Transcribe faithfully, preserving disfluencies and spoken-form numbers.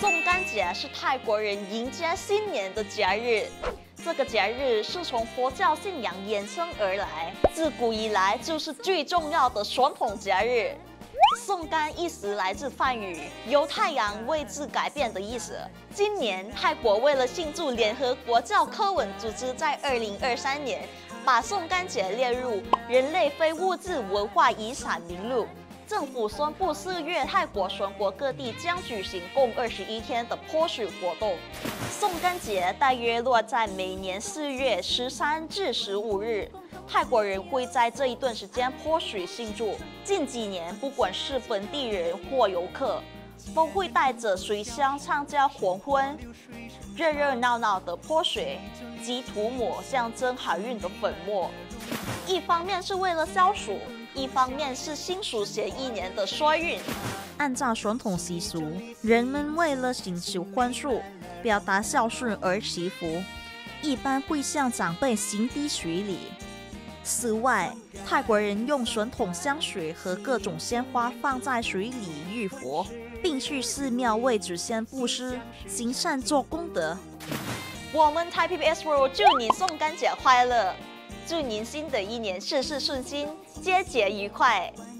宋干节是泰国人迎接新年的节日。这个节日是从佛教信仰衍生而来，自古以来就是最重要的传统节日。宋干一词来自梵语，由太阳位置改变的意思。今年泰国为了庆祝联合国教科文组织在二零二三年把宋干节列入人类非物质文化遗产名录。政府宣布，四月泰国全国各地将举行共二十一天的泼水活动。宋干节大约落在每年四月十三至十五日，泰国人会在这一段时间泼水庆祝。近几年，不管是本地人或游客，都会带着水箱参加黄昏，热热闹闹的泼水及涂抹象征好运的粉末。一方面是为了消暑，一方面是新属谐一年的衰运。 按照传统习俗，人们为了寻求宽恕、表达孝顺而祈福，一般会向长辈行滴水礼。此外，泰国人用传统香水和各种鲜花放在水里浴佛，并去寺庙为祖先布施、行善做功德。 我们 Thai P B S World 祝你宋干节快乐！祝您新的一年事事顺心，节节愉快。